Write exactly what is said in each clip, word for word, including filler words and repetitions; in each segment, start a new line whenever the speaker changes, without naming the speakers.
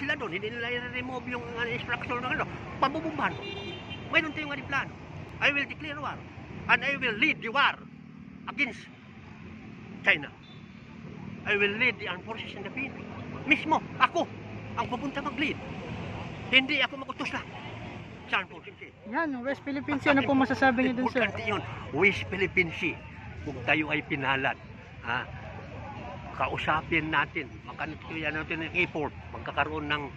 sila doon, hindi nila i-remove yung uh, instruction ng ano, pabubumbahan ko. Mayroon tayong ano plano. I will declare war. And I will lead the war against China. I will lead the armed forces in the Philippines. Mismo, ako ang pupunta mag-lead. Hindi ako mag-utos lang sa armed forces.
Yan, West Philippine Sea, ano po masasabi niyo dun, sir?
Yun, West Philippine Sea. Kung tayo ay pinalat, ha, kausapin natin, magkano natin ng effort, magkakaroon ng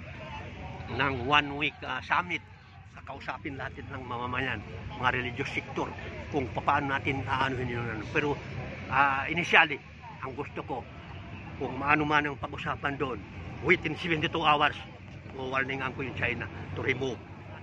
ng one week uh, summit, kakausapin natin ng mamamayan, mga religious sector, kung paano natin aanuhin yun. Pero uh, initially, ang gusto ko, kung maano man ang pag-usapan doon, within seventy-two hours, warningan ko yung China to remove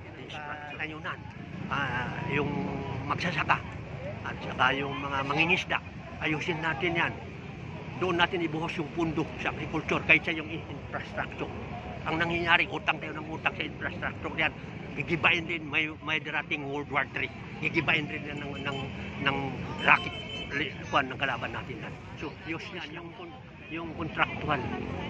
uh, layunan, uh, yung magsasaka at saka yung mga mangingisda, ayusin natin yan. Doon natin ibuhos yung pundo sa agriculture kaysa yung infrastructure. Ang nangyayari, utang tayo ng utang sa infrastructure yan. Gigibain din, may, may darating World War three. Gigibain din yan ng, ng, ng rocket kuan ng kalaban natin yan. So, yun yan, yung, yung contractual,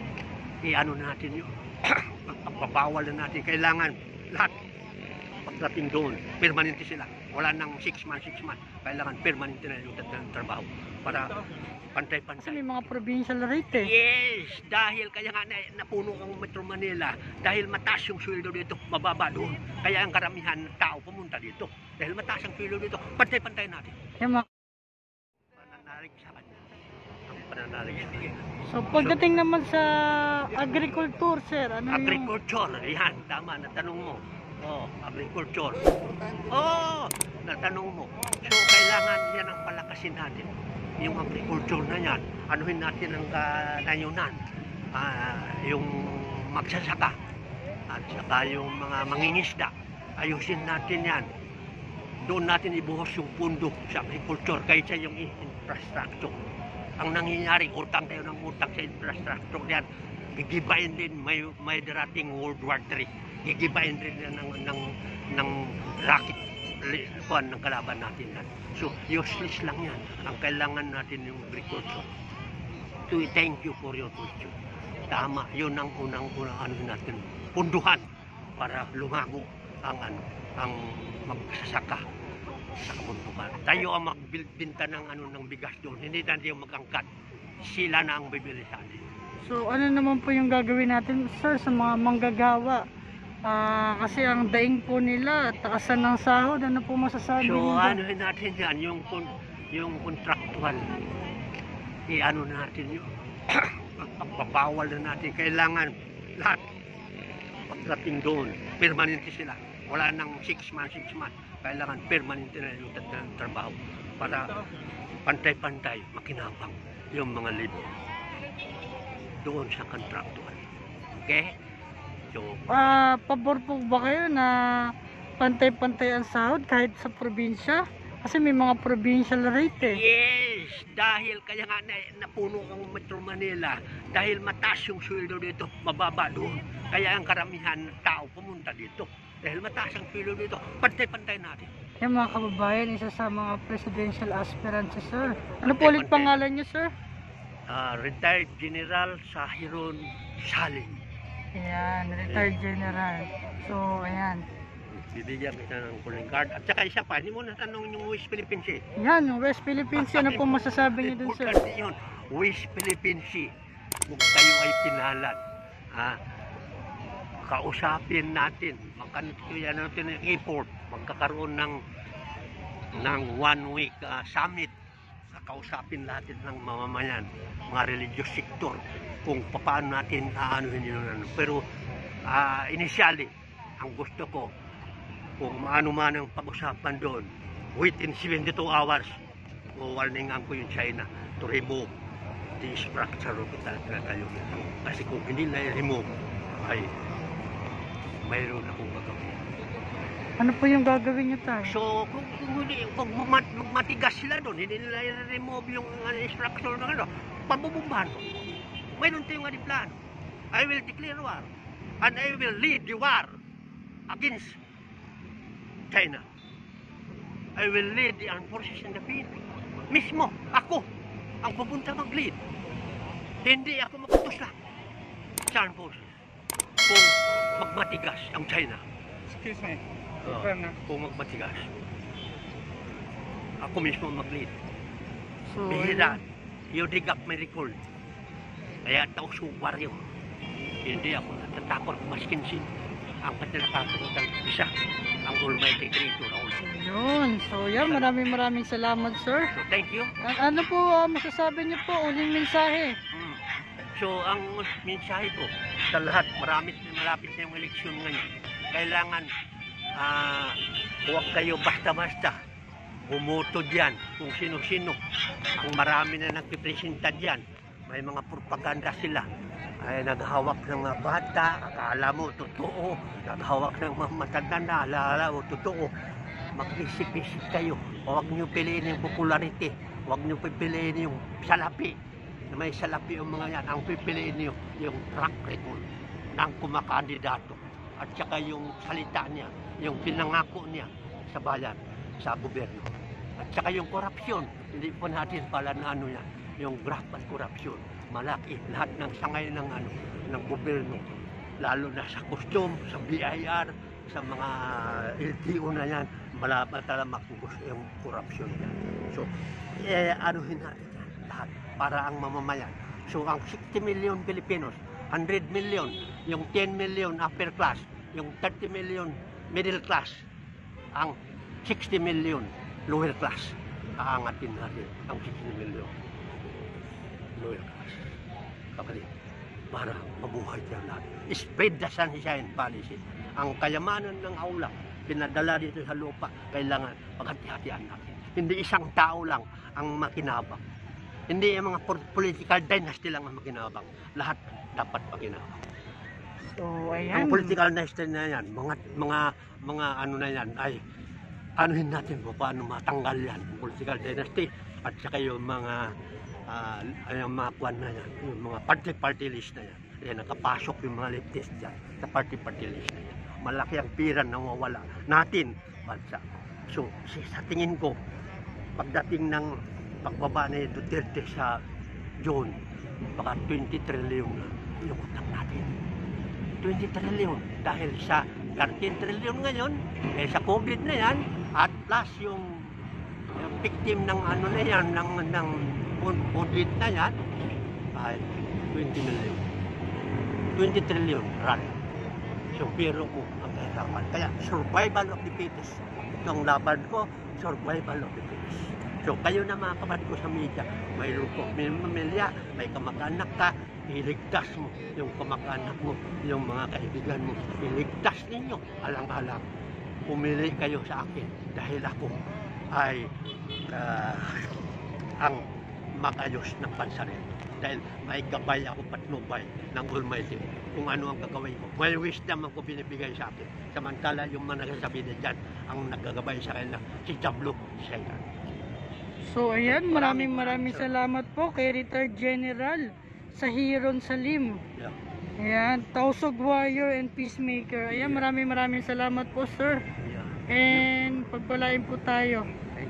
i-ano natin yun. Pagpapawal na natin. Kailangan lahat pagdating doon, permanente sila. Wala nang six months, six months. Kailangan permanente na yung trabaho para pantay-pantay.
Kasi may mga provincial rate eh.
Yes, dahil kaya nga na, napuno ang Metro Manila, dahil mataas yung sweldo dito, mababa doon. Kaya ang karamihan ng tao pumunta dito. Dahil mataas ang sweldo dito, pantay-pantay natin.
Yung mga...
Pananalig sa kanya. Ang pananalig sa kanya.
So pagdating so, naman sa agriculture, sir, ano
agriculture, yung... yan, tama, natanong mo. Oh, agriculture. Oh, natanong mo. So kailangan yan ang palakasin natin. Yung agriculture na yan, anuhin natin ang kanayunan, uh, yung magsasaka, at saka yung mga mangingisda, ayusin natin yan. Doon natin ibuhos yung pundo sa agriculture kaysa yung infrastructure. Ang nangyayari, utang tayo ng utang sa infrastructure yan. Gigibain din, may, may darating World War three. Gigibain din yan ng, ng, ng rocket kuan ng kalaban natin yan. So, useless lang yan. Ang kailangan natin yung agriculture. To thank you for your question. Tama, yun ang unang-unang ano natin. Punduhan para lumago ang ano, ang magsasaka sa kabundukan. Tayo ang magbinta ng ano ng bigas doon. Hindi natin yung magangkat. Sila na ang bibili sa atin.
So, ano naman po yung gagawin natin, sir, sa mga manggagawa? Uh, kasi ang daing po nila, taasan ng sahod, ano po masasabi
so,
nito?
So ano natin yan, yung, yung contractual, i-ano natin yun, pagpapawal na natin, kailangan lahat, pagdating doon, permanente sila, wala nang six months, six months, kailangan permanente na yung trabaho, para pantay-pantay, makinabang yung mga libo, doon sa contractual, okay? So,
uh, pabor po ba kayo na pantay-pantay ang sahod kahit sa probinsya? Kasi may mga provincial rate eh.
Yes, dahil kaya nga na, napuno ang Metro Manila, dahil mataas yung sweldo dito, mababa doon. Kaya ang karamihan ng tao pumunta dito. Dahil mataas ang sweldo dito, pantay-pantay natin.
Yung mga kababayan, isa sa mga presidential aspirants, sir. Ano po ulit pangalan niyo, sir?
Uh, retired General Sahiron Saling.
Ayan, retired general. So, ayan.
Bibigyan kita ng calling card. At saka isa pa, hindi mo natanong yung West Philippine Sea.
Yan, West Philippine Sea. Ano po masasabi niyo dun, sir?
Yun, West Philippine Sea. Kung tayo ay pinalat, ha, kausapin natin, magkano natin ng effort, magkakaroon ng, ng one week uh, summit, kausapin natin ng mamamayan, mga religious sector, kung paano natin aanuhin yun. Pero uh, initially, ang gusto ko, kung maano man ang pag-usapan doon, within seventy-two hours, warningan ko yung China to remove the structure of the tayo. Kasi kung hindi na-remove, ay mayroon akong gagawin.
Ano po yung gagawin niyo tayo?
So, kung, kung, kung matigas sila doon, hindi nila i-remove yung uh, structure ng ano, pabubumbahan ko. Mayroon tayong ano plano. I will declare war. And I will lead the war against China. I will lead the armed forces in the Philippines. Mismo, ako ang pupunta mag-lead. Hindi ako makutos lang sa armed forces. Kung magmatigas ang China.
Excuse me.
Oo,
Paano?
kung magmatigas. Ako mismo mag-lead.
So,
Bihira, you dig up my record. Kaya tao suwaryo. Hindi ako natatakot maskin sin. Ang patinatakot ang isa, ang Almighty Creator.
yun. So, yan. Maraming maraming salamat, sir.
So, thank you.
A- ano po ah, masasabi niyo po? Uling mensahe.
Mm. So, ang mensahe ko sa lahat, marami malapit na yung eleksyon ngayon. Kailangan ah, huwag kayo basta-basta bumoto dyan kung sino-sino. Ang marami na nagpipresenta dyan. May mga propaganda sila. Ay naghawak ng mga bata, akala mo totoo. Naghawak ng mga matanda, alala mo totoo. Mag-isip-isip kayo. Huwag niyo piliin yung popularity. Huwag niyo pipiliin yung salapi. Na may salapi yung mga yan. Ang pipiliin niyo yung track record ng kumakandidato. At saka yung salita niya, yung pinangako niya sa bayan, sa gobyerno. At saka yung korupsyon. Hindi po natin pala na ano yan. Yung graft at korupsyon. Malaki. Lahat ng sangay ng ano, ng gobyerno. Lalo na sa custom, sa B I R, sa mga L T O na yan. Malapit talaga makugos yung korupsyon yan. So, eh, anuhin natin yan lahat para ang mamamayan. So, ang sixty million Filipinos, one hundred million, yung ten million upper class, yung thirty million middle class, ang sixty million lower class. Aangatin natin ang sixty million lower class. Kapatid, para mabuhay tayo lahat. Spread the sunshine policy. Ang kayamanan ng aula, pinadala dito sa lupa, kailangan paghati-hatian natin. Hindi isang tao lang ang makinabang. Hindi yung mga political dynasty lang ang makinabang. Lahat dapat makinabang.
So,
Ang
ayan.
political dynasty na yan, mga mga mga ano na yan ay anuhin natin kung paano matanggal yan, yung political dynasty at saka yung mga uh, yung mga kwan na yan, yung mga party-party list na yan. Yan, nakapasok yung mga leftist dyan sa party-party list na yan. Malaki ang pira na mawala natin bansa. So, sa tingin ko, pagdating ng pagbaba ni Duterte sa June, baka twenty trillion na yung utang natin. twenty trillion dahil sa thirteen trillion ngayon, eh sa COVID na yan, at plus yung, yung victim ng ano na yan, ng, ng COVID na yan, ay twenty million. twenty trillion run. So, pero ko ang kahirapan. Kaya, survival of the fittest. Itong laban ko, survival of the fittest. So, kayo na mga kapatid ko sa media, may luko, may pamilya, may kamag-anak ka, iligtas mo yung kamag-anak mo, yung mga kaibigan mo. Iligtas ninyo, alang-alang. Pumili kayo sa akin dahil ako ay uh, ang makayos ng bansa rin. Dahil may gabay ako patnubay ng Almighty kung ano ang gagawin ko. May wisdom ang ko binibigay sa akin. Samantala yung mga nagsasabi na dyan, ang nagagabay sa kanila, si Jablo Saiyan.
So, ayan. Maraming maraming salamat po kay Retired General Sahiron Salim.
Yeah.
Ayan. Tausog Warrior and Peacemaker. Ayan. Maraming maraming salamat po, sir.
Yeah.
And pagpalain po tayo.
Thank